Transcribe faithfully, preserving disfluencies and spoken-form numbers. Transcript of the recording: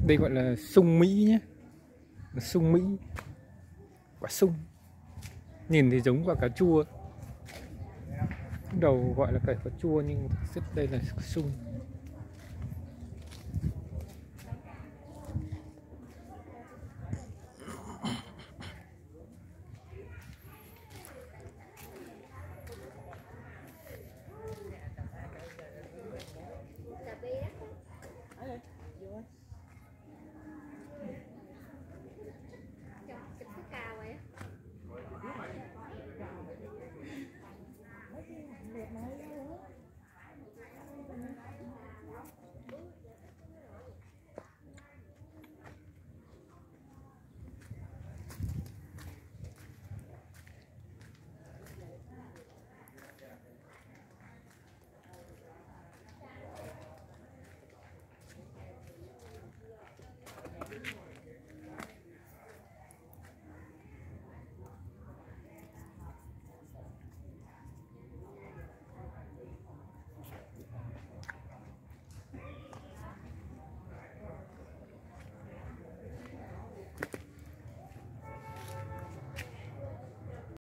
Đây gọi là sung Mỹ nhé, sung Mỹ, quả sung. Nhìn thì giống quả cà chua, lúc đầu gọi là quả cà chua nhưng thực chất đây là sung.